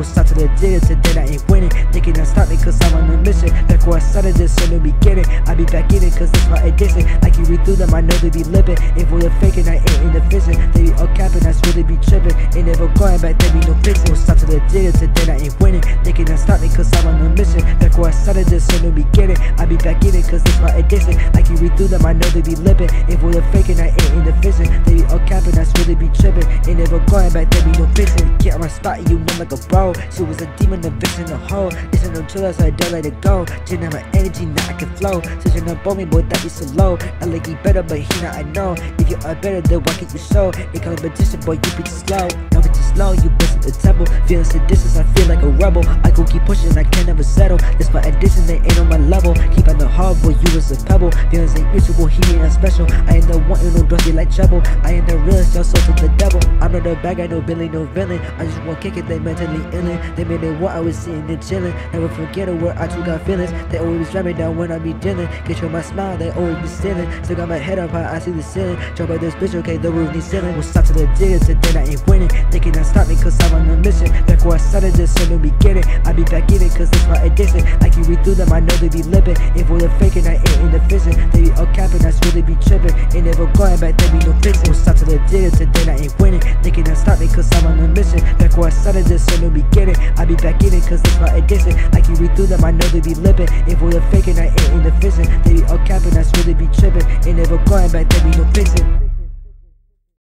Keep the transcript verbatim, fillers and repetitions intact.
stop to the did it, today I ain't winning. They cannot stop me cause I'm on a mission. Back where I started this in the beginning, I be back in it cause it's my addiction. I can read through them, I know they be living. If we're faking, I ain't in the vision. They be all capping, I really be tripping. Ain't never going back, there be no fixing. Stop to the did it, today I ain't winning. They cannot stop me cause I'm on a mission. Back where I started this in the beginning, I be back in it cause it's my addiction. I can read through them, I know they be living. If we're faking, I ain't in the vision. They be all capping, I really be tripping. Ain't never going back, there be no fixing. Get on my spot, you know like a bro. She was a demon, a bitch in a hole. This ain't no trailer, so I don't let it go. Didn't have my energy, now I can flow. Switching up on me, boy, that be so low. I like you better, but he not, I know. If you are better, then why can't you show? It competition, boy, you be too slow. Now get too slow, you bustin' the temple. Feeling seditious, I feel like a rebel. I go keep pushing, I can never settle. This my addition, they ain't on my level. Keep on the hard, boy, you was a pebble. Feelings ain't mutual, he ain't not special. I ain't the one, no dusty like trouble. I ain't the realest, y'all so from the devil. I'm not a bad guy, no Billy, no villain. I just want kick it, they mentally illin'. They made it what I was sitting and chillin'. Never forget it, where I too got feelings. They always drag me down when I be dealing. Control my smile, they always be stealing. Still got my head up high, I see the ceiling. Drop by this bitch, okay, the roof needs ceiling. We'll stop to the digger, today I ain't winning. They cannot stop me cause I'm on a mission. Back where I started this in the beginning, I be back in it cause it's my addiction. I can read through them, I know they be living. If we're faking, I ain't in the vision. They be all capping, I really be tripping. Ain't never going back, there be no fixing. We'll stop to the digger, today I ain't winning. They cannot stop me cause I'm on a mission. Back where I started this in the beginning, I be back in it cause it's my addiction. I can read through them, I know they be living. If we're faking, I ain't in the vision. They be all capping, I really be tripping. Ain't never going back, there be no fixing.